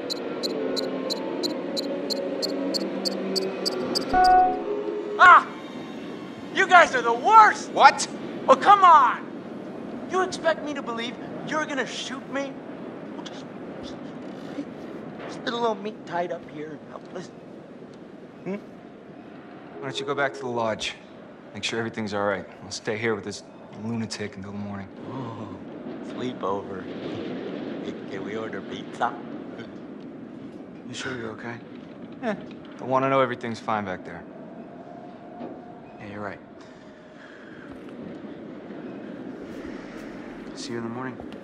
Ah! You guys are the worst! What? Well, come on! You expect me to believe you're gonna shoot me? Well, just little old me tied up here and helpless. Why don't you go back to the lodge? Make sure everything's all right. I'll stay here with this lunatic until the morning. Oh, sleepover. Can we order pizza? You sure you're okay? Yeah. I want to know everything's fine back there. Yeah, you're right. See you in the morning.